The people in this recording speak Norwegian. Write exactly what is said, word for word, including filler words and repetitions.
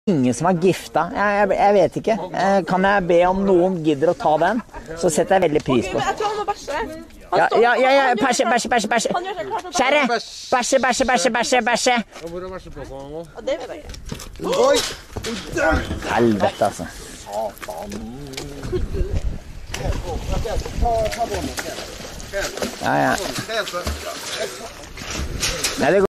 ingen som har gifta. Jeg, jeg, jeg vet ikke. Kan jeg be om noen gidder å ta den? Så setter jeg veldig pris på. Jeg tror han må bæsje. Ja, ja, ja, ja, bæsje, bæsje, bæsje, bæsje. Kjære, bæsje, bæsje, bæsje, bæsje, bæsje. Hvor er bæsje på seg nå? Det vet jeg ikke. Oi! Helvete, altså. Ja, ja. Nei, det går.